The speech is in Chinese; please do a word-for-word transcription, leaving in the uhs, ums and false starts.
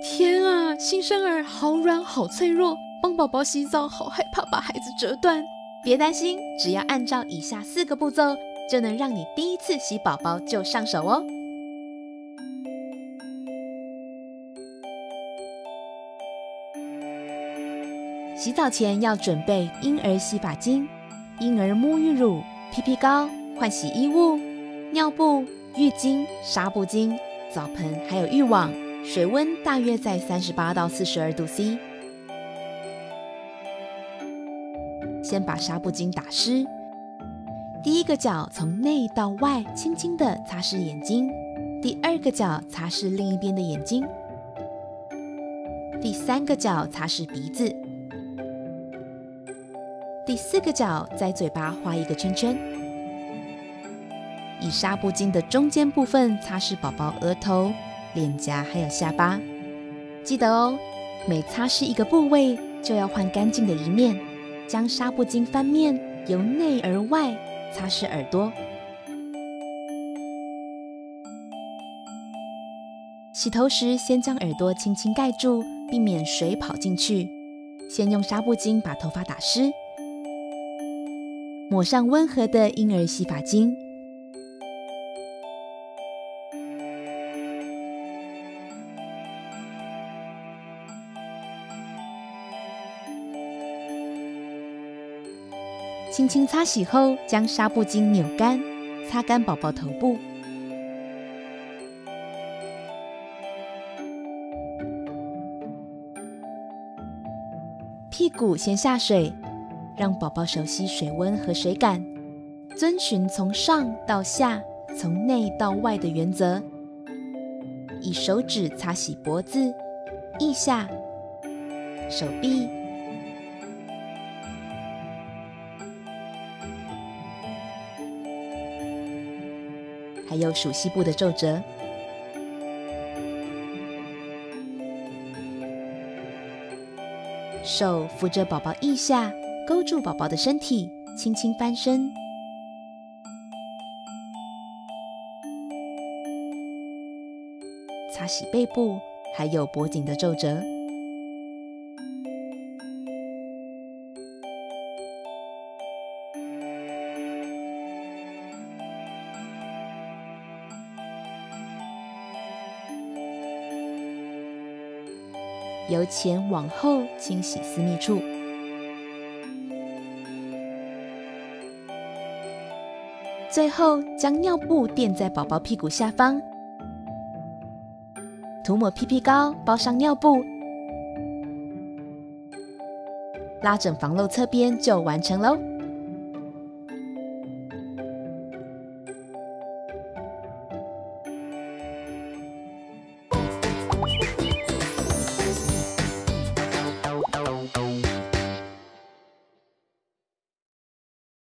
天啊，新生儿好软好脆弱，帮宝宝洗澡好害怕把孩子折断。别担心，只要按照以下四个步骤，就能让你第一次洗宝宝就上手哦。洗澡前要准备婴儿洗发精、婴儿沐浴乳、P P 膏、换洗衣物、尿布、浴巾、纱布巾、澡盆还有浴网，水温大约在三十八到四十二度 C。 先把纱布巾打湿，第一个角从内到外轻轻地擦拭眼睛，第二个角擦拭另一边的眼睛，第三个角擦拭鼻子，第四个角在嘴巴画一个圈圈。以纱布巾的中间部分擦拭宝宝额头、脸颊还有下巴。记得哦，每擦拭一个部位就要换干净的一面，将纱布巾翻面，由内而外擦拭耳朵。洗头时先将耳朵轻轻盖住，避免水跑进去。先用纱布巾把头发打湿，抹上温和的婴儿洗发精，轻轻擦洗后，将纱布巾扭干，擦干宝宝头部。屁股先下水，让宝宝熟悉水温和水感，遵循从上到下、从内到外的原则，以手指擦洗脖子、腋下、手臂、还有属膝部的皱褶。手扶着宝宝腋下，勾住宝宝的身体，轻轻翻身。擦洗背部，还有脖颈的皱褶。由前往后清洗私密处。最后将尿布垫在宝宝屁股下方，涂抹 P P 膏包上尿布，拉整防漏侧边就完成喽。